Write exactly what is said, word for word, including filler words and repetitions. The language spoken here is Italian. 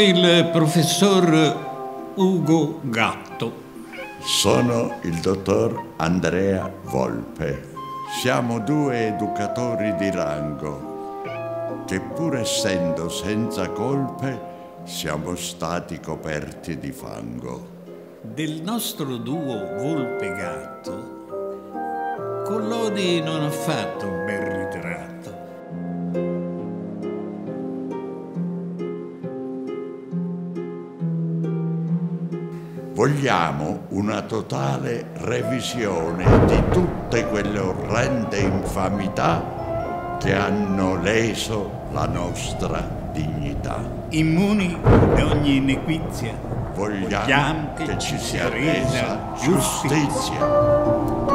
il professor Ugo Gatto. Sono il dottor Andrea Volpe. Siamo due educatori di rango che, pur essendo senza colpe, siamo stati coperti di fango. Del nostro duo Volpe-Gatto, Collodi non ha fatto un bel ritratto. Vogliamo una totale revisione di tutte quelle orrende infamità che hanno leso la nostra dignità. Immuni da ogni inequizia, Vogliamo, vogliamo che, che ci sia resa giustizia. giustizia.